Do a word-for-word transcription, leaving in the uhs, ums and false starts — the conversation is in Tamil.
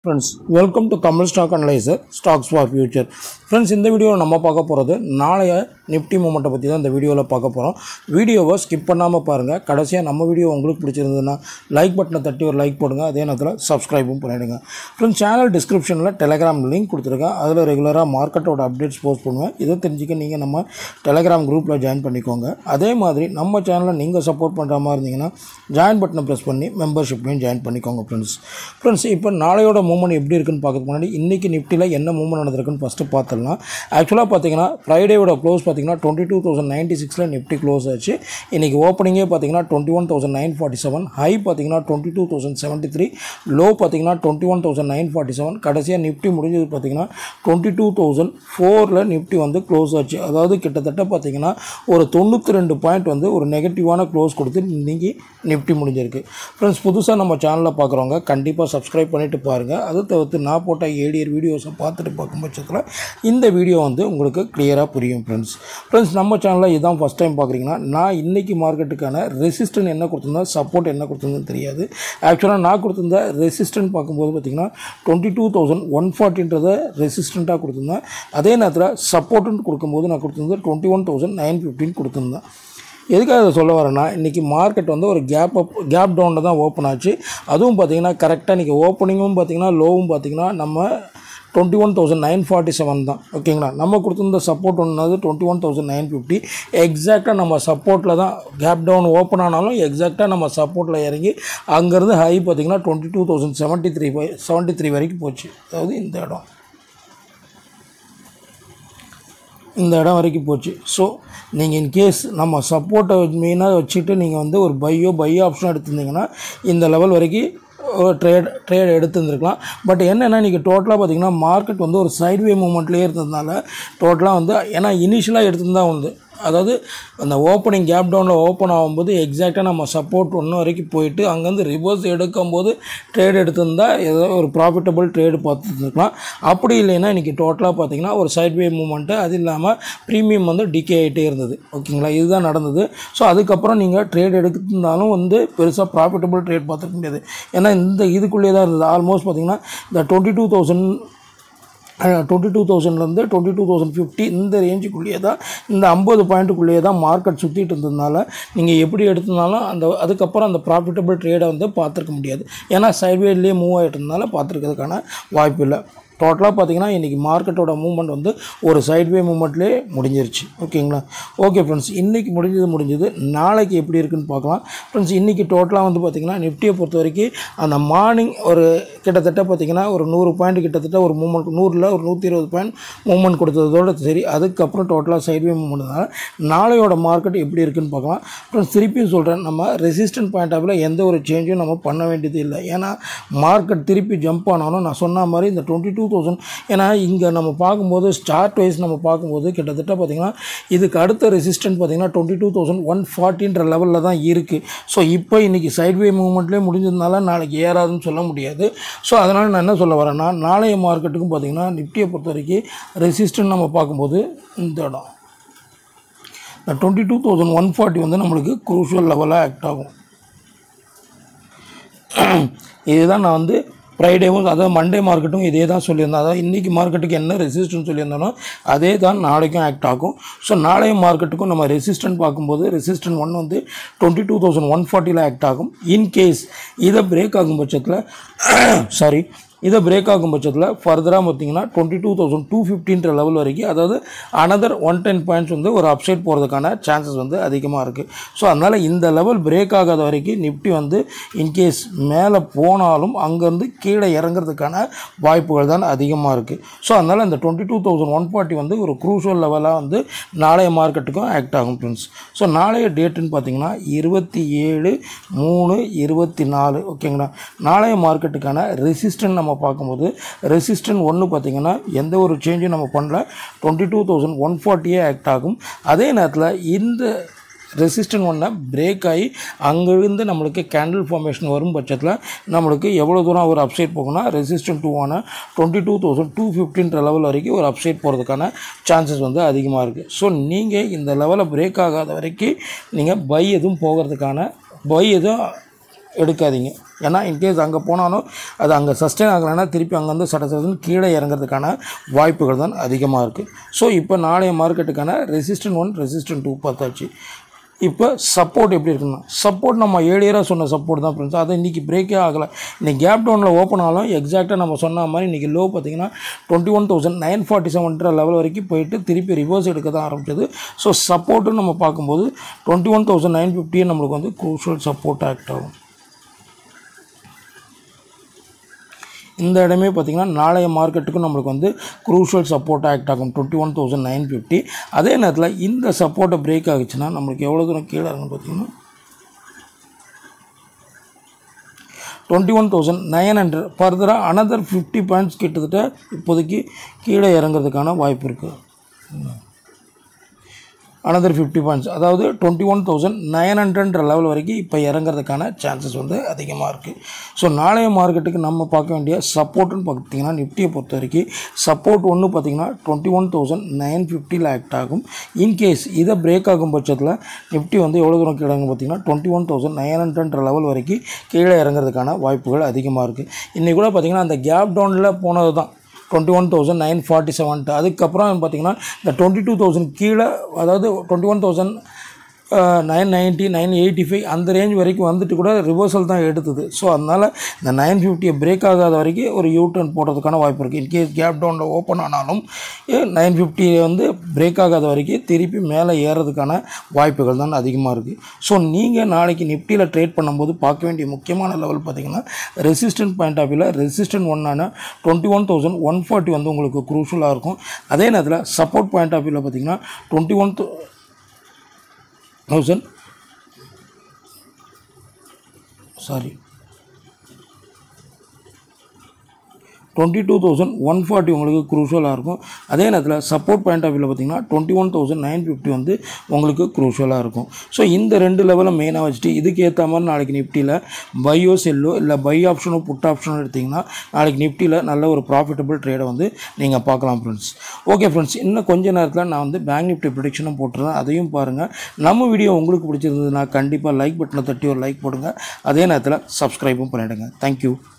Friends, welcome to Tamil Stock Analyzer, Stocks for Future. Friends, in the video, we will talk about the Nifty moment. We will talk about the video. Skip பண்ணாம பாருங்க. கடைசியா நம்ம வீடியோ உங்களுக்கு பிடிச்சிருந்ததுனா லைக் பட்டனை தட்டி ஒரு லைக் போடுங்க. அதே நேரத்துல சப்ஸ்கிரைபும் பண்ணிடுங்க. Friends, channel descriptionல Telegram link கொடுத்திருக்கேன். அதுல ரெகுலரா மார்க்கெட்டோட அப்டேட்ஸ் போஸ்ட் பண்ணுவேன். இத தெரிஞ்சுக்க நீங்க நம்ம Telegram groupல ஜாயின் பண்ணிக்கோங்க. அதே மாதிரி நம்ம சேனலை நீங்க சப்போர்ட் பண்ற மாதிரி இருந்தீங்கன்னா ஜாயின் பட்டனை பிரஸ் பண்ணி மெம்பர்ஷிப்லயும் ஜாயின் பண்ணிக்கோங்க friends. Friends, இப்போ நாளையோட மூவ்மெண்ட் எப்படி இருக்குன்னு பார்க்கிறதுக்கு முன்னாடி இன்னைக்கு நிஃப்டில என்ன மூவ்மெண்ட் நடந்திருக்குன்னு ஃபர்ஸ்ட் பார்த்தலாம். ஆக்சுவலா பாத்தீங்கன்னா ஃப்ரைடேயோட க்ளோஸ் பாத்தீங்கன்னா twenty two thousand ninety-six ல நிஃப்டி க்ளோஸ் ஆச்சு. இன்னைக்கு ஓபனிங்கே பாத்தீங்கன்னா twenty-one thousand nine forty-seven, high பாத்தீங்கன்னா twenty-two thousand seventy-three, லோ பாத்தீங்கன்னா twenty-one thousand nine forty-seven, கடைசியா நிஃப்டி முடிஞ்சது பாத்தீங்கன்னா twenty-two thousand four ல நிஃப்டி வந்து க்ளோஸ் ஆச்சு. அதாவது கிட்டத்தட்ட பாத்தீங்கன்னா ஒரு ninety-two பாயிண்ட் வந்து ஒரு நெகட்டிவான க்ளோஸ் கொடுத்து இன்னைக்கு நிஃப்டி முடிஞ்சிருக்கு. फ्रेंड्स, புதுசா நம்ம சேனலை பார்க்குறவங்க கண்டிப்பா சப்ஸ்கிரைப் பண்ணிட்டு பாருங்க. அது தவிர்த்து நான் போட்ட ஏடிஆர் வீடியோஸை பார்த்துட்டு பார்க்கும் பட்சத்தில் இந்த வீடியோ வந்து உங்களுக்கு கிளியராக புரியும். ஃப்ரெண்ட்ஸ் ஃப்ரெண்ட்ஸ் நம்ம சேனலில் இதுதான் ஃபஸ்ட் டைம் பார்க்குறீங்கன்னா நான் இன்றைக்கி மார்க்கெட்டுக்கான ரெசிஸ்டன்ட் என்ன கொடுத்துருந்தேன், சப்போர்ட் என்ன கொடுத்துருந்தேன்னு தெரியாது. ஆக்சுவலாக நான் கொடுத்துருந்த ரெசிஸ்டன்ட் பார்க்கும்போது பார்த்திங்கன்னா டுவெண்ட்டி டூ தௌசண்ட் ஒன் ஃபார்ட்டின்றதை ரெசிஸ்டண்ட்டாக கொடுத்துருந்தேன். அதே நேரத்தில் சப்போர்ட்டுன்னு கொடுக்கும்போது நான் கொடுத்துருந்தேன் டுவெண்ட்டி ஒன் தௌசண்ட் நைன் ஃபிஃப்டின் கொடுத்துருந்தேன். எதுக்காக அதை சொல்ல வரேன்னா இன்றைக்கி மார்க்கெட் வந்து ஒரு கேப் அப் கேப் டவுனில் தான் ஓப்பன் ஆச்சு. அதுவும் பார்த்திங்கன்னா கரெக்டாக இன்றைக்கி ஓப்பனிங்கும் பார்த்திங்கன்னா லோவும் பார்த்திங்கன்னா நம்ம twenty one thousand nine forty seven தான். ஓகேங்களா, நம்ம கொடுத்துருந்த சப்போர்ட் ஒன்றாவது twenty one thousand nine fifty. எக்ஸாக்டாக நம்ம சப்போர்ட்டில் தான் கேப் டவுன் ஓப்பன் ஆனாலும் எக்ஸாக்டாக நம்ம சப்போர்ட்டில் இறங்கி அங்கேருந்து ஹை பார்த்திங்கன்னா twenty two thousand seventy three seventy three வரைக்கும் போச்சு. அதாவது இந்த இடம் இந்த இடம் வரைக்கும் போச்சு. ஸோ நீங்கள் இன்கேஸ் நம்ம சப்போர்ட்டை மெயினாக வச்சுட்டு நீங்கள் வந்து ஒரு பையோ பையோ ஆப்ஷன் எடுத்துருந்தீங்கன்னா இந்த லெவல் வரைக்கும் ட்ரேட் ட்ரேட் எடுத்துருந்துருக்கலாம். பட் என்னென்னா இன்றைக்கி டோட்டலாக பார்த்திங்கன்னா மார்க்கெட் வந்து ஒரு சைட்வே மூமெண்ட்லேயே இருந்ததுனால டோட்டலாக வந்து ஏன்னா இனிஷியலாக எடுத்துருந்தா வந்து அதாவது அந்த ஓப்பனிங் கேப் டவுனில் ஓப்பன் ஆகும்போது எக்ஸாக்டாக நம்ம சப்போர்ட் ஒன்று வரைக்கும் போயிட்டு அங்கேருந்து ரிவர்ஸ் எடுக்கும்போது ட்ரேட் எடுத்திருந்தால் ஏதோ ஒரு ப்ராஃபிட்டபிள் ட்ரேடு பார்த்துருக்கலாம். அப்படி இல்லைன்னா இன்றைக்கி டோட்டலாக பார்த்திங்கன்னா ஒரு சைட்வே மூமெண்ட்டு, அது இல்லாமல் ப்ரீமியம் வந்து டிகே ஆகிட்டே இருந்தது. ஓகேங்களா, இதுதான் நடந்தது. ஸோ அதுக்கப்புறம் நீங்கள் ட்ரேட் எடுத்திருந்தாலும் வந்து பெருசாக ப்ராஃபிட்டபிள் ட்ரேட் பார்த்துக்க முடியாது. ஏன்னா இந்த இதுக்குள்ளே தான் இருந்தது. ஆல்மோஸ்ட் பார்த்திங்கன்னா இந்த twenty two thousand twenty two தௌசண்ட்லேருந்து டுவெண்ட்டி டூ தௌசண்ட் ஃபிஃப்டி இந்த ரேஞ்சுக்குள்ளேயே தான் இந்த ஐம்பது பாயிண்ட்டுக்குள்ளேயே தான் மார்க்கெட் சுற்றிட்டு இருந்ததுனால நீங்கள் எப்படி எடுத்ததுனாலும் அந்த அதுக்கப்புறம் அந்த ப்ராஃபிட்டபிள் ட்ரேடை வந்து பார்த்துருக்க முடியாது. ஏன்னா சைட்வேட்லேயே மூவ் ஆகிட்டு இருந்தனால பார்த்துருக்கிறதுக்கான வாய்ப்பு இல்லை. டோட்டலாக பார்த்திங்கன்னா இன்றைக்கி மார்க்கெட்டோட மூவ்மெண்ட் வந்து ஒரு சைட்வே மூவ்மெண்ட்லேயே முடிஞ்சிருச்சு. ஓகேங்களா, ஓகே ஃப்ரெண்ட்ஸ், இன்றைக்கி முடிஞ்சது முடிஞ்சது நாளைக்கு எப்படி இருக்குன்னு பார்க்கலாம். ஃப்ரெண்ட்ஸ், இன்றைக்கி டோட்டலாக வந்து பார்த்திங்கன்னா நிஃப்டியை பொறுத்த வரைக்கும் அந்த மார்னிங் ஒரு கிட்டத்தட்ட பார்த்திங்கன்னா ஒரு நூறு பாயிண்ட் கிட்டத்தட்ட ஒரு மூவ்மெண்ட் நூறில் ஒரு நூற்றி இருபது பாயிண்ட் மூவ்மெண்ட் கொடுத்ததோடு சரி. அதுக்கப்புறம் டோட்டலாக சைட்வே மூவ்மெண்ட்னால நாளையோட மார்க்கெட் எப்படி இருக்குன்னு பார்க்கலாம். ஃப்ரெண்ட்ஸ், திருப்பியும் சொல்கிறேன், நம்ம ரெசிஸ்டன்ட் பாயிண்ட் ஆஃபில் எந்த ஒரு சேஞ்சும் நம்ம பண்ண வேண்டியது இல்லை. ஏன்னா மார்க்கெட் திருப்பி ஜம்ப் ஆனாலும் நான் சொன்ன மாதிரி இந்த டுவெண்ட்டி டூ தௌசண்ட் ஏன்னா இங்கே நம்ம பார்க்கும்போது ஸ்டார்ட் வைஸ் நம்ம பார்க்கும்போது கிட்டத்தட்ட பார்த்திங்கன்னா இதுக்கு அடுத்த ரெசிஸ்டன்ட் பார்த்திங்கன்னா டுவெண்ட்டி டூ தௌசண்ட் ஒன் ஃபார்ட்டின்ற லெவலில் தான் இருக்குது. ஸோ இப்போ இன்றைக்கி சைட்வே மூவ்மெண்ட்லேயே முடிஞ்சதுனால நாளைக்கு ஏறாதுன்னு சொல்ல முடியாது. ஸோ அதனால் நான் என்ன சொல்ல வரேன்னா நாளைய மார்க்கெட்டுக்கும் பார்த்திங்கன்னா நிஃப்டியை பொறுத்த வரைக்கும் ரெசிஸ்டன்ட் நம்ம பார்க்கும்போது இந்த இடம் இந்த twenty two thousand one forty வந்து நம்மளுக்கு க்ரூஷியல் லெவலாக ஆக்ட் ஆகும். இதுதான் நான் வந்து ஃப்ரைடேவும் அதாவது மண்டே மார்க்கெட்டும் இதே தான் சொல்லியிருந்தேன். அதாவது இன்றைக்கி மார்க்கெட்டுக்கு என்ன ரெசிஸ்டன்ஸ் சொல்லியிருந்தாலும் அதே தான் நாளைக்கும் ஆக்ட் ஆகும். ஸோ நாளைய மார்க்கெட்டுக்கும் நம்ம ரெசிஸ்டன்ட் பார்க்கும்போது ரெசிஸ்டன்ட் ஒன் வந்து டுவெண்ட்டி டூ தௌசண்ட் ஒன் ஃபார்ட்டியில் ஆக்ட் ஆகும். இன்கேஸ் இதை பிரேக் ஆகும் பட்சத்தில் சாரி இதை பிரேக் ஆகும் பட்சத்தில் ஃபர்தராக பார்த்திங்கன்னா டுவெண்ட்டி டூ தௌசண்ட் டூ ஃபிஃப்டின்ற லெவல் வரைக்கும் அதாவது அனதர் ஒன் டென் பாயிண்ட்ஸ் வந்து ஒரு அப்சைட் போகிறதுக்கான சான்சஸ் வந்து அதிகமாக இருக்குது. ஸோ அதனால் இந்த லெவல் பிரேக் ஆகாத வரைக்கும் நிஃப்டி வந்து இன்கேஸ் மேலே போனாலும் அங்கேருந்து கீழே இறங்குறதுக்கான வாய்ப்புகள் தான் அதிகமாக இருக்குது. ஸோ அதனால் இந்த twenty two thousand one forty வந்து ஒரு க்ரூஷியல் லெவலாக வந்து நாளைய மார்க்கெட்டுக்கும் ஆக்ட் ஆகும் ஃப்ரெண்ட்ஸ். ஸோ நாளைய டேட்டுன்னு பார்த்திங்கன்னா இருபத்தி ஏழு மூணு இருபத்தி நாலு ஓகேங்களா. நாளைய மார்க்கெட்டுக்கான ரெசிஸ்டன்ட் நம்ம பார்க்கும்போது ரெசிஸ்டன்ட் ஒன்று பார்த்திங்கன்னா எந்த ஒரு சேஞ்சும் நம்ம பண்ணல, டுவெண்ட்டி டூ தௌசண்ட் ஒன் ஃபார்ட்டியே ஆக்ட் ஆகும். அதே நேரத்தில் இந்த ரெசிஸ்டன்ட் ஒன்றை பிரேக் ஆகி அங்கேருந்து நம்மளுக்கு கேண்டில் ஃபார்மேஷன் வரும் பட்சத்தில் நம்மளுக்கு எவ்வளோ தூரம் ஒரு அப்சைட் போகும்னா ரெசிஸ்டன்ட் டூவான டுவெண்ட்டி டூ தௌசண்ட் டூ ஃபிஃப்டின்ற லெவல் வரைக்கும் ஒரு அப்சைட் போகிறதுக்கான சான்சஸ் வந்து அதிகமாக இருக்குது. ஸோ நீங்கள் இந்த லெவலை பிரேக் ஆகாத வரைக்கும் நீங்கள் பை எதுவும் போகிறதுக்கான பை எதுவும் எடுக்காதீங்க. ஏன்னா இன்கேஸ் அங்கே போனாலும் அது அங்கே சஸ்டெயின் ஆகலைன்னா திருப்பி அங்கேருந்து சட சடன்னு கீழே இறங்கிறதுக்கான வாய்ப்புகள் தான் அதிகமாக இருக்குது. ஸோ இப்போ நாளைய மார்க்கெட்டுக்கான ரெசிஸ்டன்ட் ஒன் ரெசிஸ்டன்ட் டூ பார்த்தாச்சு. இப்போ சப்போர்ட் எப்படி இருக்குன்னா, சப்போர்ட் நம்ம ஏழியராக சொன்ன சப்போர்ட் தான் ஃப்ரெண்ட்ஸ். அது இன்றைக்கி பிரேக்கே ஆகலை. இன்றைக்கி கேப் டவுனில் ஓப்பன் ஆகலாம். எக்ஸாக்டாக நம்ம சொன்ன மாதிரி இன்றைக்கி லோ பார்த்திங்கன்னா twenty one thousand nine forty செவன்ற லெவல் வரைக்கும் போயிட்டு திருப்பி ரிவர்ஸ் எடுக்க தான் ஆரம்பிச்சது. ஸோ சப்போர்ட்டுன்னு நம்ம பார்க்கும்போது டுவெண்ட்டி ஒன் தௌசண்ட் நைன் ஃபிஃப்டியே நம்மளுக்கு வந்து க்ரூஷியல் சப்போர்ட் ஆக்ட் ஆகும். இந்த இடமே பார்த்திங்கன்னா நாளைய மார்க்கெட்டுக்கும் நம்மளுக்கு வந்து க்ரூஷியல் சப்போர்ட் ஆக்ட் ஆகும் twenty one thousand nine fifty. அதே நேரத்தில் இந்த சப்போர்ட்டை பிரேக் ஆகிச்சுன்னா நம்மளுக்கு எவ்வளோ தூரம் கீழே இருக்குன்னு பார்த்திங்கன்னா twenty one thousand nine hundred ஃபர்தராக அனதர் ஃபிஃப்டி பாயிண்ட்ஸ் கிட்டத்தட்ட இப்போதைக்கு கீழே இறங்கிறதுக்கான வாய்ப்பு இருக்குது. அனதர் ஃபிஃப்டி பாயிண்ட்ஸ் அதாவது டுவெண்ட்டி ஒன் தௌசண்ட் நைன் ஹண்ட்ரட்ன்ற லெவல் வரைக்கும் இப்போ இறங்கிறதுக்கான சான்சஸ் வந்து அதிகமாக இருக்குது. ஸோ நாளைய மார்க்கெட்டுக்கு நம்ம பார்க்க வேண்டிய சப்போர்ட்டுன்னு பார்த்திங்கன்னா நிஃப்டியை பொறுத்த வரைக்கும் சப்போர்ட் ஒன்று பார்த்திங்கன்னா டுவெண்ட்டி ஒன் தௌசண்ட் நைன் ஃபிஃப்டியில் ஆக்ட் ஆகும். இன்கேஸ் இதை பிரேக் ஆகும் பட்சத்தில் நிஃப்டி வந்து எவ்வளோ தூரம் கீழே பார்த்திங்கன்னா டுவெண்ட்டி ஒன் தௌசண்ட் நைன் ஹண்ட்ரட்ன்ற லெவல் வரைக்கும் கீழே இறங்கிறதுக்கான வாய்ப்புகள் அதிகமாக இருக்குது. இன்றைக்கி கூட பார்த்திங்கன்னா அந்த கேப் டவுனில் போனது தான் twenty one thousand nine forty seven. அதுக்கப்புறம் பார்த்திங்கன்னா இந்த டுவெண்ட்டி டூ தௌசண்ட் கீழே அதாவது twenty one thousand nine ninety nine eighty five அந்த ரேஞ்ச் வரைக்கும் வந்துட்டு கூட ரிவர்சல் தான் எடுத்தது. ஸோ அதனால் இந்த நைன் ஃபிஃப்டியை பிரேக் ஆகாத வரைக்கும் ஒரு யூ டர்ன் போடுறதுக்கான வாய்ப்பு இருக்குது. இன்கேஸ் கேப் டவுனில் ஓப்பன் ஆனாலும் நைன் ஃபிஃப்டியை வந்து பிரேக் ஆகாத வரைக்கும் திருப்பி மேலே ஏறதுக்கான வாய்ப்புகள் தான் அதிகமாக இருக்குது. ஸோ நீங்கள் நாளைக்கு நிஃப்டியில் ட்ரேட் பண்ணும்போது பார்க்க வேண்டிய முக்கியமான லெவல் பார்த்திங்கன்னா ரெசிஸ்டன்ட் பாயிண்ட் ஆஃப் வியூவில் ரெசிஸ்டன்ட் ஒன்னான twenty one thousand one forty வந்து உங்களுக்கு க்ரூஷலாக இருக்கும். அதே நேரத்தில் சப்போர்ட் பாயிண்ட் ஆஃப் வியூவில் பார்த்திங்கன்னா twenty one thousand sorry twenty two thousand one forty உங்களுக்கு க்ரூஷலாக இருக்கும். அதே நேரத்தில் சப்போர்ட் பாயிண்ட் ஆஃப் வியூவில் பார்த்திங்கன்னா twenty one thousand nine fifty வந்து உங்களுக்கு க்ரூஷலாக இருக்கும். ஸோ இந்த ரெண்டு லெவலில் மெயினாக வச்சுட்டு இதுக்கு ஏற்ற மாதிரி நாளைக்கு நிஃப்டியில் பையோ செல்லோ இல்லை பை ஆப்ஷனோ புட் ஆப்ஷனோ எடுத்திங்கன்னா நாளைக்கு நிஃப்டியில் நல்ல ஒரு ப்ராஃபிட்டபிள் ட்ரேடை வந்து நீங்கள் பார்க்கலாம் ஃப்ரெண்ட்ஸ். ஓகே ஃப்ரெண்ட்ஸ், இன்னும் கொஞ்சம் நேரத்தில் நான் வந்து பேங்க் நிஃப்டி ப்ரெடிக்ஷனும் போட்டுருந்தேன், அதையும் பாருங்கள். நம்ம வீடியோ உங்களுக்கு பிடிச்சிருந்ததுன்னா கண்டிப்பாக லைக் பட்டனை தட்டி ஒரு லைக் போடுங்க. அதே நேரத்தில் சப்ஸ்கிரைபும் பண்ணிவிடுங்க. தேங்க்யூ.